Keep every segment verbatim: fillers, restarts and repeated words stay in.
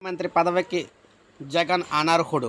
మంత్రి పదవికి జగన్ అనర్హుడు.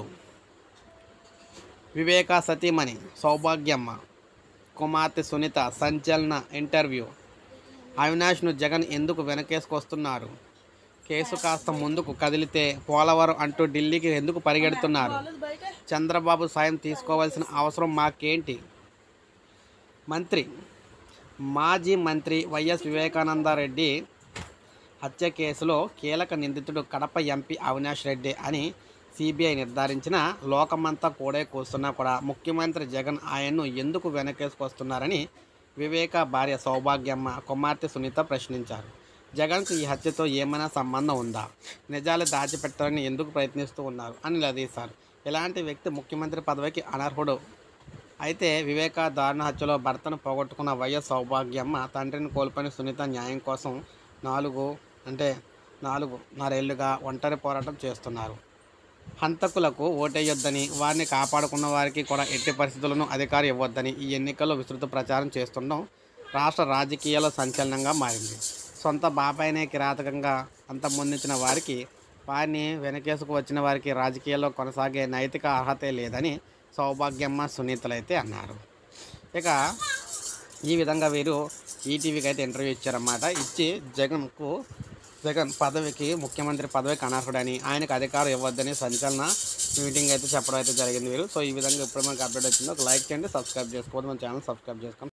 వివేక సతీమణి సౌభాగ్యమ్మ కుమార్తె సునీత సంచలన ఇంటర్వ్యూ. అవినాష్ను జగన్ ఎందుకు వెనకేసుకొస్తున్నారు? కేసు కాస్త ముందుకు కదిలితే పోలవరం అంటూ ఢిల్లీకి ఎందుకు పరిగెడుతున్నారు? చంద్రబాబు సాయం తీసుకోవాల్సిన అవసరం మాకేంటి? మంత్రి మాజీ మంత్రి వైఎస్ వివేకానందరెడ్డి హత్య కేసులో కీలక నిందితుడు కడప ఎంపీ అవినాష్ రెడ్డి అని సిబిఐ నిర్ధారించిన లోకమంతా కూడా కూస్తున్నా కూడా ముఖ్యమంత్రి జగన్ ఆయన్ను ఎందుకు వెనకేసుకొస్తున్నారని వివేక భార్య సౌభాగ్యమ్మ కుమార్తె సునీత ప్రశ్నించారు. జగన్కు ఈ హత్యతో ఏమైనా సంబంధం ఉందా? నిజాలు దాచిపెట్టాలని ఎందుకు ప్రయత్నిస్తూ ఉన్నారు అని నిలదీశారు. ఇలాంటి వ్యక్తి ముఖ్యమంత్రి పదవికి అనర్హుడు. అయితే వివేక దారుణ హత్యలో భర్తను పోగొట్టుకున్న వైఎస్ సౌభాగ్యమ్మ తండ్రిని కోల్పోయిన సునీత న్యాయం కోసం నాలుగు అంటే నాలుగున్నరేళ్లుగా ఒంటరి పోరాటం చేస్తున్నారు. హంతకులకు ఓటేయొద్దని, వారిని కాపాడుకున్న వారికి కూడా ఎట్టి పరిస్థితులను అధికారం ఇవ్వొద్దని ఈ ఎన్నికల్లో విస్తృత ప్రచారం చేస్తుండడం రాష్ట్ర రాజకీయాల్లో సంచలనంగా మారింది. సొంత బాబాయినే కిరాతకంగా అంతమొందించిన వారికి, వారిని వెనకేసుకు వచ్చిన వారికి రాజకీయాల్లో కొనసాగే నైతిక అర్హతే లేదని సౌభాగ్యమ్మ సునీతలైతే అన్నారు. ఇక ఈ విధంగా వీరు ఈటీవీకి అయితే ఇంటర్వ్యూ ఇచ్చారన్నమాట. ఇచ్చి జగన్కు జగన్ పదవికి ముఖ్యమంత్రి పదవికి అనర్హుడని, ఆయనకు అధికారం ఇవ్వద్దని సంచలన మీటింగ్ అయితే చెప్పడం అయితే జరిగింది వీరు. సో ఈ విధంగా ఇప్పుడు మనకు అప్డేట్ వచ్చింది. ఒక లైక్ చేయండి, సబ్స్క్రైబ్ చేసుకోవద్దు, మన ఛానల్ సబ్స్క్రైబ్ చేసుకోండి.